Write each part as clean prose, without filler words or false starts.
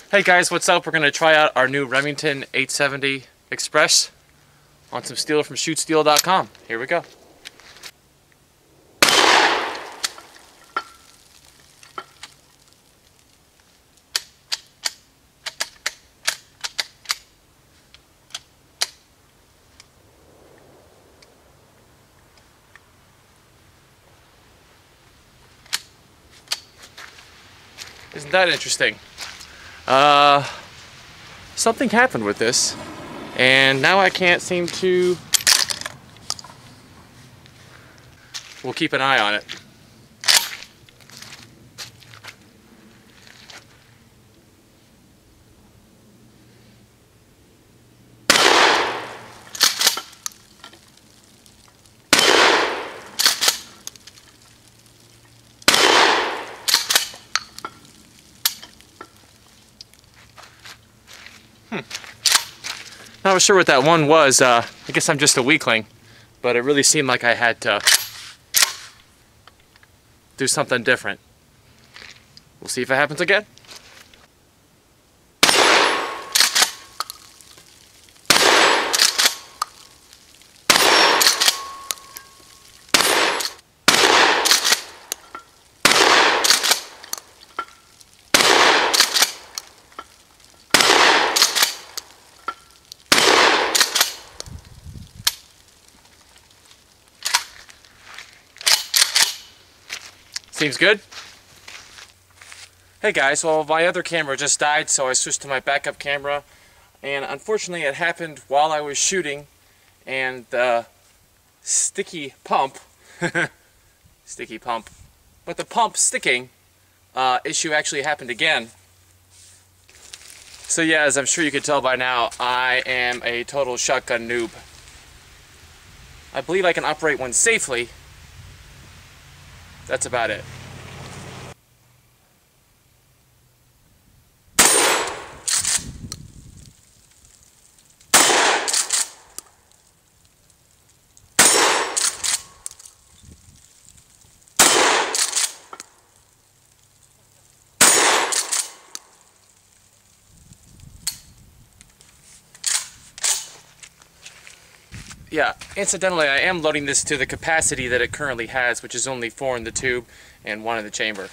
Hey guys, what's up? We're going to try out our new Remington 870 Express on some steel from shootsteel.com. Here we go. Isn't that interesting? Something happened with this, and now I can't seem to... We'll keep an eye on it. Not sure what that one was. I guess I'm just a weakling, but it really seemed like I had to do something different. We'll see if it happens again. Seems good. Hey guys, well my other camera just died, so I switched to my backup camera, and unfortunately it happened while I was shooting, and the sticky pump sticky pump, but the pump sticking issue actually happened again. So yeah, as I'm sure you can tell by now, I am a total shotgun noob. I believe I can operate one safely. That's about it. Yeah, incidentally, I am loading this to the capacity that it currently has, which is only 4 in the tube and 1 in the chamber.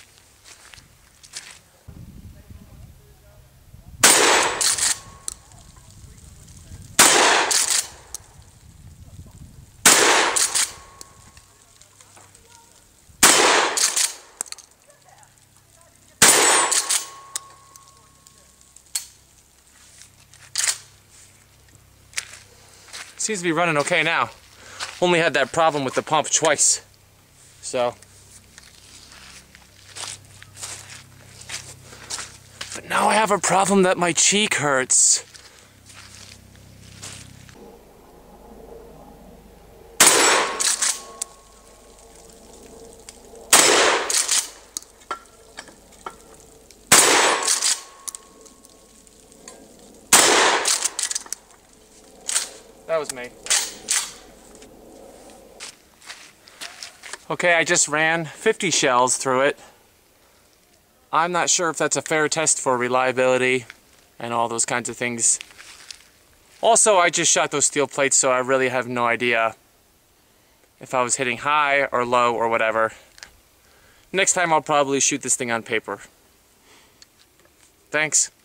Seems to be running okay now. Only had that problem with the pump twice. So. But now I have a problem that my cheek hurts. That was me. Okay, I just ran 50 shells through it. I'm not sure if that's a fair test for reliability and all those kinds of things. Also, I just shot those steel plates, so I really have no idea if I was hitting high or low or whatever. Next time I'll probably shoot this thing on paper. Thanks.